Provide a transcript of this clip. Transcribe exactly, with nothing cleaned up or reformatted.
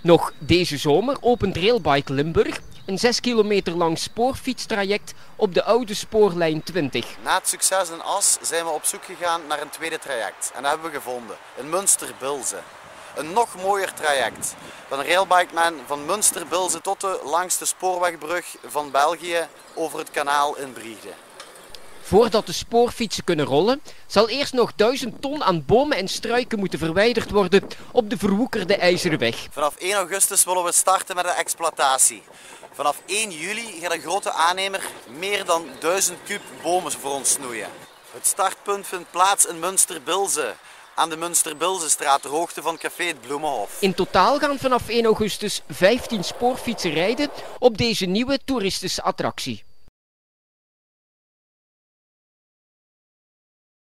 Nog deze zomer opent Railbike Limburg een zes kilometer lang spoorfietstraject op de oude spoorlijn twintig. Na het succes in As zijn we op zoek gegaan naar een tweede traject. En dat hebben we gevonden. In Münster-Bilze. Een nog mooier traject. Dan een Railbikeman van Münster-Bilze tot de langste spoorwegbrug van België over het kanaal in Briegde. Voordat de spoorfietsen kunnen rollen, zal eerst nog duizend ton aan bomen en struiken moeten verwijderd worden op de verwoekerde IJzeren weg. Vanaf één augustus willen we starten met de exploitatie. Vanaf één juli gaat een grote aannemer meer dan duizend kub bomen voor ons snoeien. Het startpunt vindt plaats in Münster-Bilze, aan de Münster-Bilzestraat ter hoogte van café Het Bloemenhof. In totaal gaan vanaf één augustus vijftien spoorfietsen rijden op deze nieuwe toeristische attractie.